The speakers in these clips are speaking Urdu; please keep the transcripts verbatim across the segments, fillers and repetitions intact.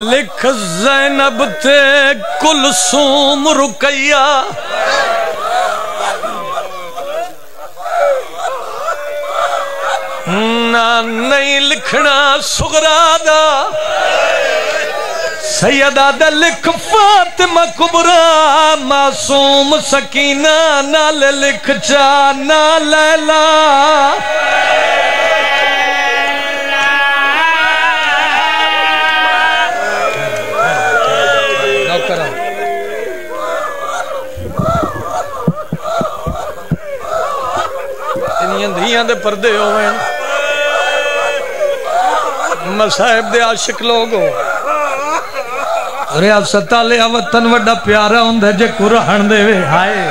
لکھ زینب تے کلثوم رقیہ نہ نہیں لکھنا سغرا دا سیدہ دا لکھ فاطمہ کبرا معصوم سکینہ نال لکھ جانا لیلا دھیاں دے پردے ہوئے مصاحب دے عاشق لوگ ہو ریاست آلیا وطن وڈا پیارا ہوندے جے قرآن دے وے ہائے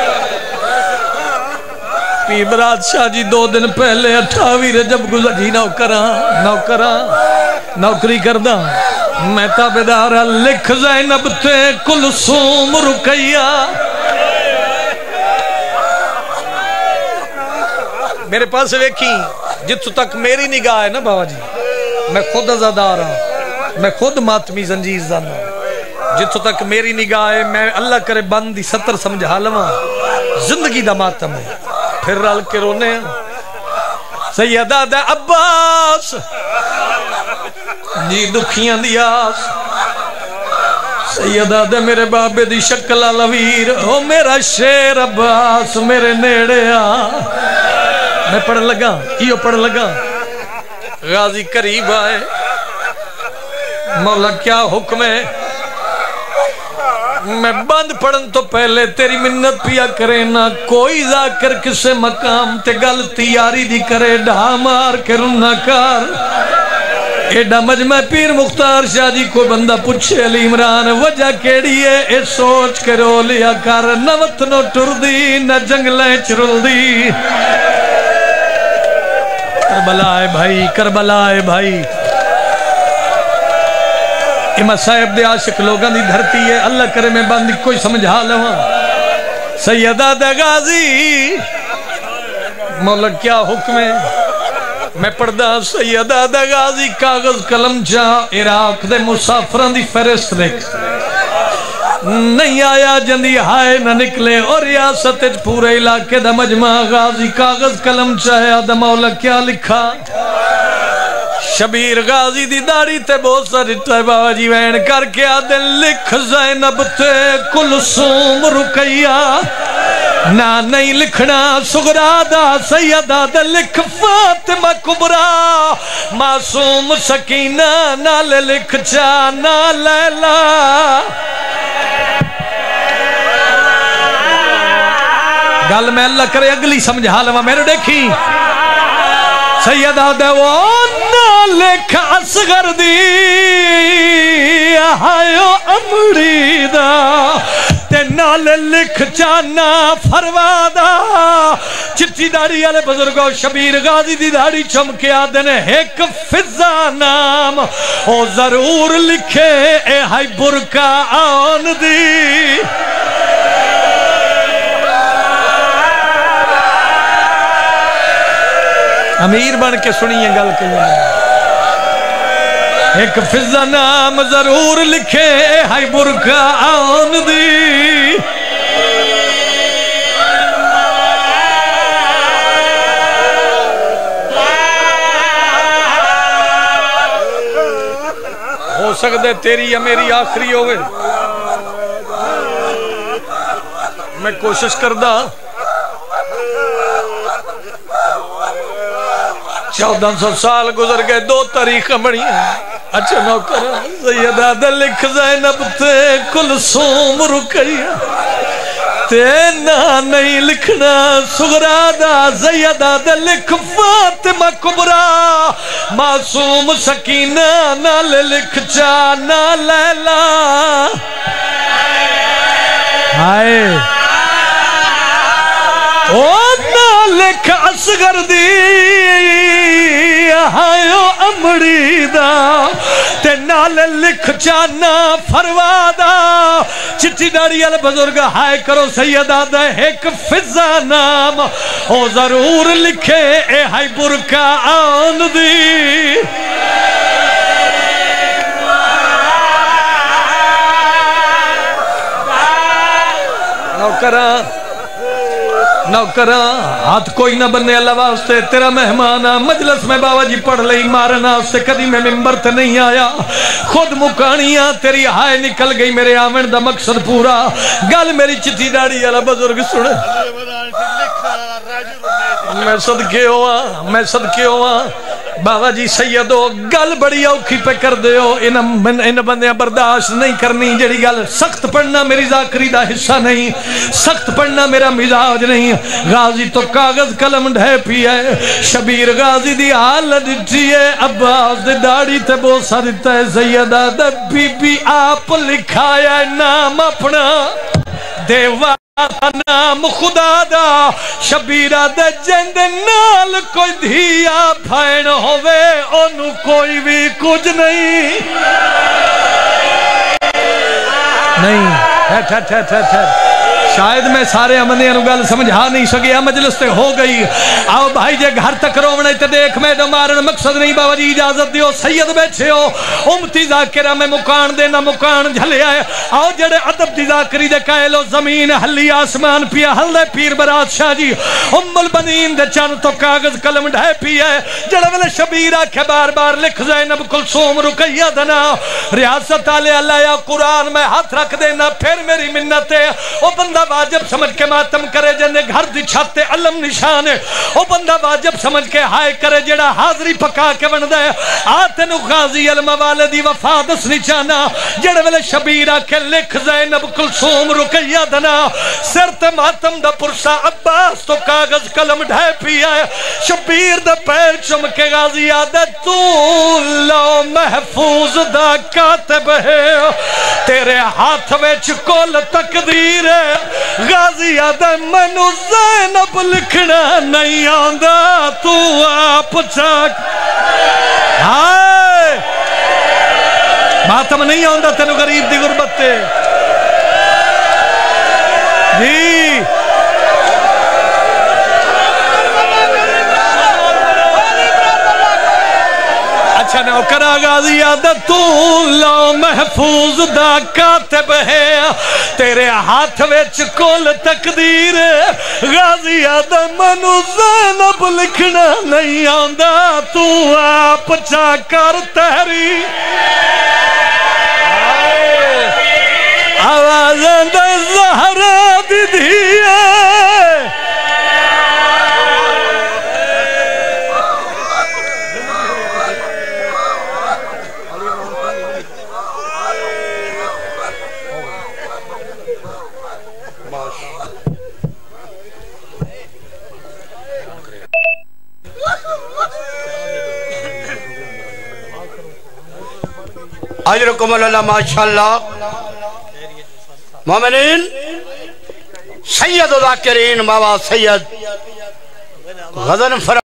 پی برات شاہ جی دو دن پہلے اٹھاوی رجب گزر جی نوکران نوکران نوکری کردہ میں تابدارا لکھ زینب تے کلثوم رقیہ میرے پاس ویکھی جتو تک میری نگاہ ہے نا بابا جی میں خود ازادار ہوں میں خود ماتمی زنجیر زن ہوں جتو تک میری نگاہ ہے میں اللہ کرے بندی ستر سمجھا لواں زندگی دا ماتم ہے پھر رل کے رونے ہیں سیدہ دا عباس جی دکھیاں دیاس سیدہ دے میرے بابے دی شکل علویر او میرا شیر عباس میرے نیڑے آ میں پڑھ لگا یہ پڑھ لگا غازی قریب آئے مولا کیا حکم ہے میں بند پڑھن تو پہلے تیری منت پیا کرے نہ کوئی ذاکر کسے مقام تے گل تیاری دی کرے ڈھا مار کے رنہ کار ایڈا مجمع پیر مختار شاہ جی کو بندہ پوچھے علی عمران وجہ کیڑی ہے اے سوچ کے رو لیا کر نہ وطنو ٹر دی نہ جنگلیں چرل دی کربلا ہے بھائی کربلا ہے بھائی امہ صاحب دے عاشق لوگاں دی دھرتی ہے اللہ کرے میں باندھی کوئی سمجھا لواں سیدہ دے غازی مولا کیا حکم ہے میں پڑھدا سیدہ دے غازی کاغذ قلم چاہ عراق دے مسافران دی فہرست دیکھ نہیں آیا جندی ہائے نہ نکلے اور ریاست پورے علاقے دا مجمع غازی کاغذ قلم چاہے دا مولا کیا لکھا شبیر غازی دی داڑی تے بہت ساری بابا جی وین کر کے آدھے لکھ زینب تے کلثوم رقیہ نہ نہیں لکھنا سغرا دا سیدہ دا لکھ فاطمہ کبرا معصوم سکینہ نال لکھ جانا لیلا گل میں اللہ کرے اگلی سمجھا لوا میرے دیکھی سیدہ دیوان لکھ اصغر دی آئیو امڑی دا تے نال لکھ جانا فروادا چٹی داڑی آلے بزرگو شبیر غازی دی داڑی چمکے آدھن ایک فضا نام او ضرور لکھے اے ہائی برکا آن دی امیر بن کے سنیے گل کے لئے ایک فضا نام ضرور لکھے ہائی برکا آن دی ہو سکتے تیری یا میری آخری ہوئے میں کوشش کردہ چودہ سو سال گزر گئے دو تاریخ بڑی اچھا نوکر سیدہ دے لکھ زینب تے کلثوم رقیہ تے نہ نہیں لکھنا سغرا دا سیدہ دے لکھ فاطمہ کبرا معصوم سکینہ نال لکھ جانا لیلا ہائے او نہ لکھ اصغر دی آئیو امڑی دا تے نال لکھ جانا فروادا چٹی داڑی علی بزرگ ہائے کرو سیدہ دا ایک فضا نام او ضرور لکھے اے ہائی برکا آن دی نوکرا نوکرا ہاتھ کوئی نہ بننے اللہ واسطے تیرا مہمانا مجلس میں بابا جی پڑھ لئی مارنا اس سے کدی میں ممبر تے نہیں آیا خود مکانیاں تیری ہائے نکل گئی میرے آمن دا مقصد پورا گل میری چٹھی ڈاڑی والا بزرگ سن میں صدقے ہوا میں صدقے ہوا بابا جی سیدو گل بڑی اوکھی پہ کر دے ہو ان بندیاں برداشت نہیں کرنی جڑی گل سخت پڑھنا میری ذاکری دا حصہ نہیں سخت پڑھنا میرا مزاج نہیں غازی تو کاغذ قلم ڈھے پی ہے شبیر غازی دی حالت ڈھی ہے عباس دی داڑی تے بوسا دیتا ہے سیدہ دا بی بی آپ لکھایا نام اپنا دیوا نام خدا دا شبیرہ دے جند نال کوئی دھیا پھائن ہوئے انہوں کوئی بھی کچھ نہیں نہیں ٹھہر ٹھہر ٹھہر ٹھہر ٹھہر شاید میں سارے امنیاں نو گل سمجھا نہیں سکیا مجلس تے ہو گئی آؤ بھائی جے گھر تک رونے تے دیکھ میں دو مارن مقصد نہیں بابا جی اجازت دیو سید بیٹھے ہو امتی ذاکرہ میں مکان دینا مکان جھلے آئے آؤ جڑے عدب دی ذاکری دے کائلو زمین حلی آسمان پیا حلے پیر برات شاہ جی ام البنین دے چان تو کاغذ قلم ڈھے پیا جڑے ویلے شبیرہ کے بار بار لکھ زینب کلثوم رقیہ دنا ریاست آلے اللہ یا قرآن میں ہاتھ رکھ دینا پھر میری منت ہے او بندہ واجب سمجھ کے ماتم کرے جنے گھر دی چھاتے علم نشان ہے او بندہ واجب سمجھ کے ہائے کرے جڑا حاضری پکا کے بن دے آتے نو غازی علم والدی وفادس نچانا جڑے ویلے شبیرہ کے لکھ زینب کلثوم رقیہ دنا سرت ماتم دا پرسا عباس تو کاغذ قلم ڈھے پیا ہے شبیر دا پیر چم کے غازی آدھے تو لو محفوظ دا کاتب ہے تیرے ہاتھ ویچ کول تقدیر ہے غازی آدھے منو زینب لکھنا نہیں آندہ تو آپ چاک ہائے ماتم نہیں آندہ تینو غریب دی غربت تے جی اچھا نوکرہ غازی عادت تو لو محفوظ دا کاتب ہے تیرے ہاتھ ویچ کول تقدیر غازی عادت منو زینب لکھنا نہیں آندہ تو آپ چا کر تحری آوازیں دے زہرہ دی دھیے اجرکم اللہ ماشاءاللہ مومنین سید و ذاکرین بابا سید غزن فرق